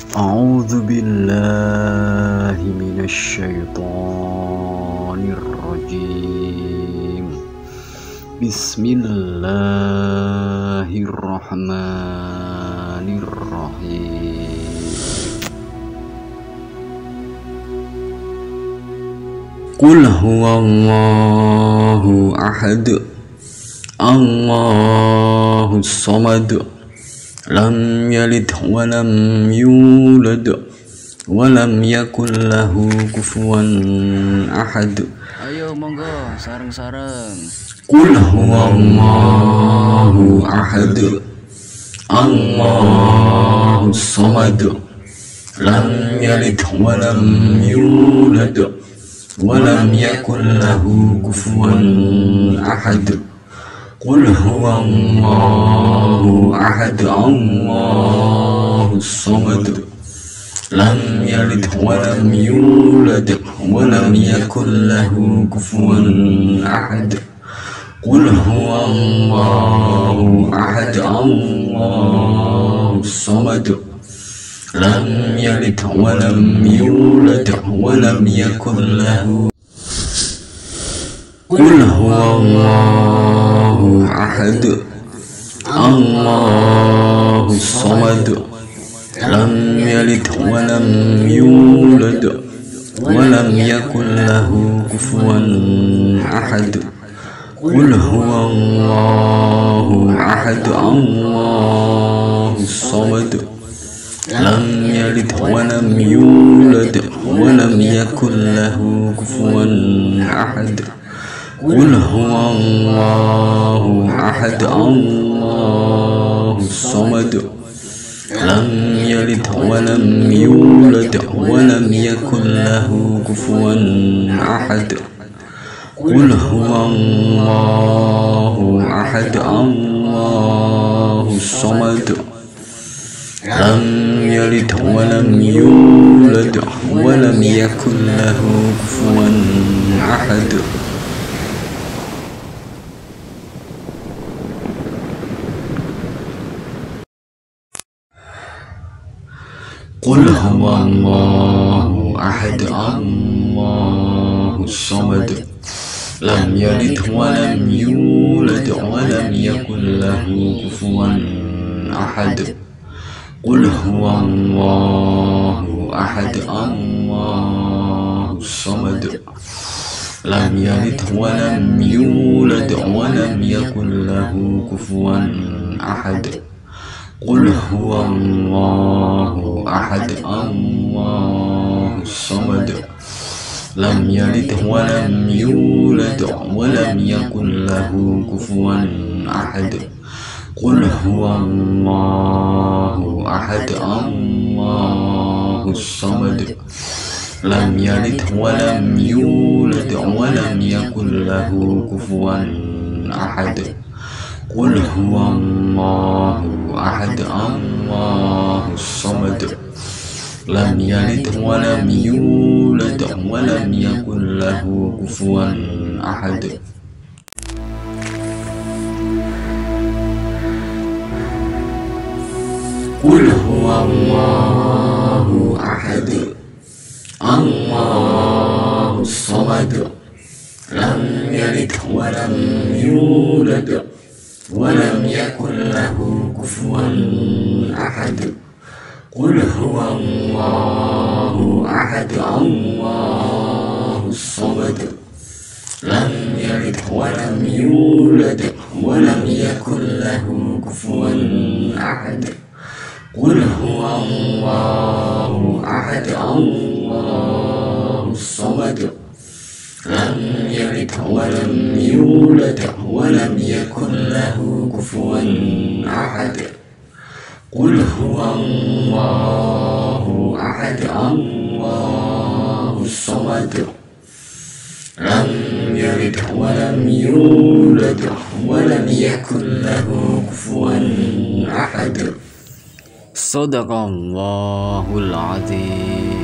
أعوذ بالله من الشيطان الرجيم. بسم الله الرحمن الرحيم. قل هو الله أحد الله الصمد لم يلد ولم يولد ولم يكن له كفوا أحد. Ayo monggo sareng-sareng. قل هو الله أحد الله الصمد لم يلد ولم يولد ولم يكن له كفوا أحد. قل هو الله أحد الله الصمد لم يلد ولم يولد ولم يكن له كفوا أحد. قل هو الله أحد الله الصمد لم يلد ولم يولد ولم يكن له. قل هو الله أحد الله الصمد لم يلد ولم يولد ولم يكن له كفوا أحد. قل هو الله أحد الله الصمد لم يلد ولم يولد ولم يكن له كفوا أحد. قل هو الله أحد الله الصمد لم يلد ولم يولد ولم يكن له كفوا أحد. قل هو الله أحد الله الصمد لم يلد ولم يولد ولم يكن له كفوا أحد. قل هو الله أحد الله الصمد لم يلد ولم يولد ولم يكن له كفوا أحد. قل هو الله أحد الله الصمد لم يلد ولم يولد ولم يكن له كفوا أحد. قل هو الله أحد الله الصمد لم يلد ولم يولد ولم يكن له كفوا أحد. قل هو الله أحد الله الصمد لم يلد ولم يولد ولم يكن له كفوا أحد. قل هو الله أحد الله الصمد لم يلد ولم يولد ولم يكن له كفوا أحد. قل هو الله أحد الله الصمد لم يلد ولم يولد ولم يكن له كفوا أحد. قل هو الله أحد الله الصمد لم يلد ولم يولد ولم يكن له كفوا أحد. قل هو الله أحد الله الصمد لم يلد ولم يولد ولم يكن له كفوا أحد. قل هو الله أحد الله الصمد لم يلد ولم يولد ولم يكن له كفوا أحد. صدق الله العظيم.